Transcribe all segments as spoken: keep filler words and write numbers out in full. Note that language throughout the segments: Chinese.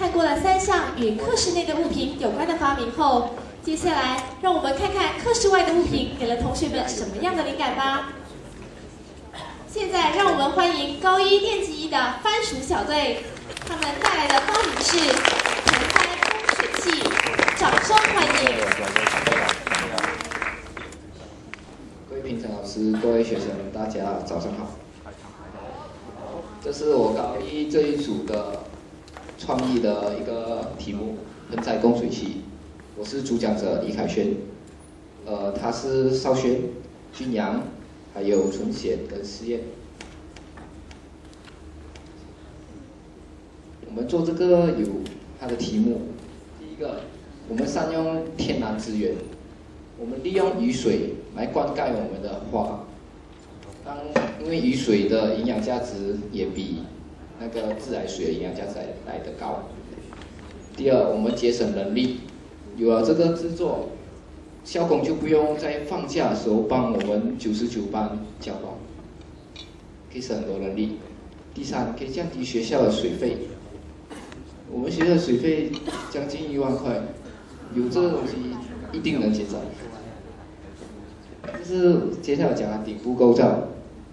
看过了三项与课室内的物品有关的发明后，接下来让我们看看课室外的物品给了同学们什么样的灵感吧。现在让我们欢迎高一电机一的番薯小队，他们带来的发明是盆栽供水器，掌声欢迎。 各位评审老师、各位学生，大家早上好。这是我高一这一组的创意的一个题目——盆栽供水器。我是主讲者李凯旋，呃，他是邵轩、君阳，还有纯贤跟思燕。我们做这个有它的题目，第一个，我们善用天然资源，我们利用雨水来灌溉我们的花。当因为雨水的营养价值也比那个自来水的营养价值来得高。第二，我们节省人力，有了这个制作，校工就不用在放假的时候帮我们九十九班浇花，可以省很多人力。第三，可以降低学校的水费。我们学校的水费将近一万块，有这个东西一定能节省。这是接下来讲的顶部构造。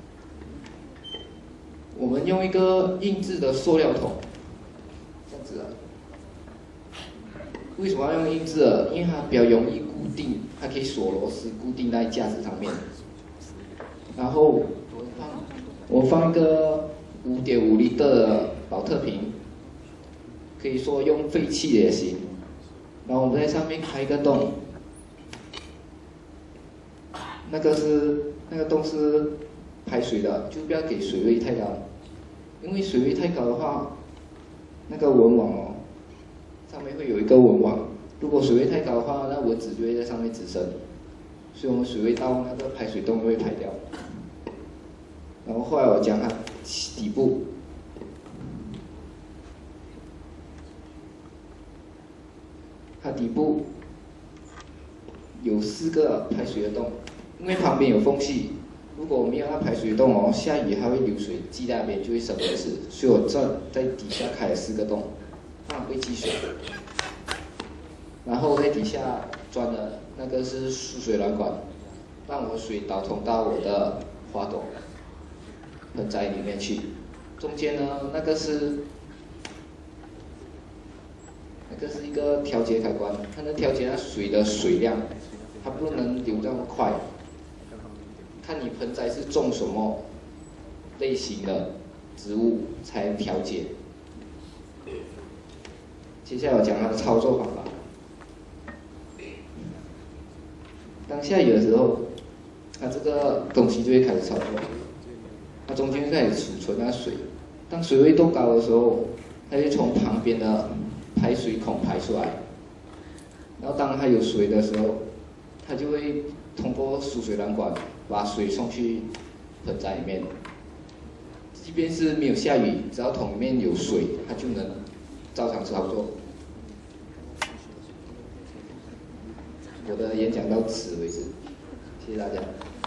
我们用一个硬质的塑料桶，这样子啊。为什么要用硬质的？因为它比较容易固定，它可以锁螺丝固定在架子上面。然后我放我放一个五点五升的保特瓶，可以说用废弃的也行。然后我们在上面开一个洞。那个是那个洞是排水的，就不要给水位太高，因为水位太高的话，那个蚊网哦，上面会有一个蚊网，如果水位太高的话，那蚊子就会在上面滋生，所以我们水位到那个排水洞就会排掉。然后后来我讲它底部，它底部有四个排水的洞。因为旁边有缝隙，如果没有那排水洞哦，下雨它会流水积在那边，就会生蚊子。所以我这在底下开了四个洞，怕会积水。然后在底下钻的那个是输水软管，让我水导通到我的花朵、盆栽里面去。中间呢，那个是那个是一个调节开关，它能调节那水的水量，它不能流这么快。看你盆栽是种什么类型的植物才调节。接下来我讲它的操作方法。当下雨的时候，它这个东西就会开始操作，它中间会开始储存那水。当水位度高的时候，它会从旁边的排水孔排出来。然后当它有水的时候，它就会通过输水软管把水送去盆栽里面。即便是没有下雨，只要桶里面有水，它就能照常操作。我的演讲到此为止，谢谢大家。